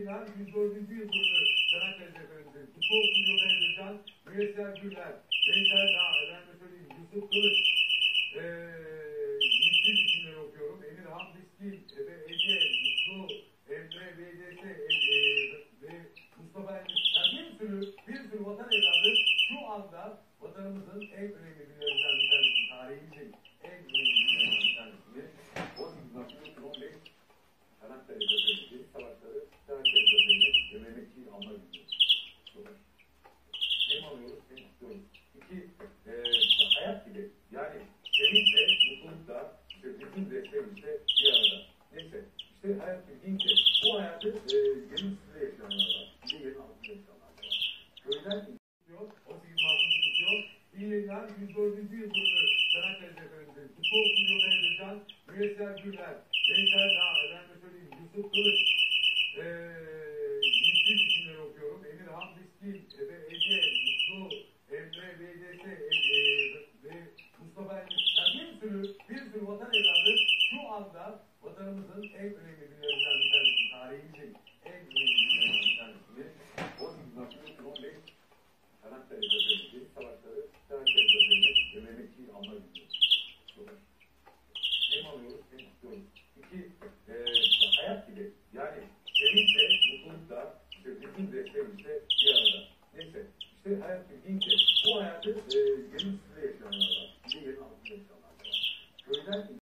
yayınlanan 104. yıl dönümü Çanakkale Zeferi'nde kutlu olsun diyor Can, Müyesser Güler, Veysel Dağ, efendim söyleyeyim, Yusuf Kılıç, Yiğit'in isimleri okuyorum. Emirhan Miskin, Ege, Mutlu, Emre, VDS, ve Mustafa Emre. Yani bir sürü vatan evladı şu anda vatanımızın en önemli günlerinden bir tanesi, tarihimizin en önemli günlerinden bir tanesini 18 Mart 2015 Çanakkale Zeferi'ndeki savaşları, Çanakkale Zeferi'ni ve Mehmetçiği alma günü. Hem alıyoruz hem tutuyoruz. Hayat gibi. Yani sevinçle, mutlulukla, bütün desteğimizle bir arada. Neyse, işte hayat gibi deyince bu hayatı yerin üstünde yaşayanlar var. Bir de yerin altında yaşayanlar var. Köyden tutuyor, 18 Mart'ını tutuyor. İyi yayınlar, 104. yıl dönümü Çanakkale Zeferi'nde kutlu olsun diyor Can, Müyesser Güler, Veysel Dağ, efendim söyleyeyim, Yusuf Kılıç, Yiğit'in isimleri okuyorum. Emirhan Miskin, Ege, Mutlu, Emre, VDS, ve Mustafa Emre. Yani bir sürü vatan evladı şu anda vatanımızın en önemli günlerinden bir tanesi, tarihimizin en önemli günlerinden bir tanesini 18 Mart 2015 Çanakkale Zeferi'ndeki savaşları, Çanakkale Zeferi'ni ve Mehmetçiği alma günü. Hem alıyoruz hem tutuyoruz. Hayat gibi. Yani sevinçle,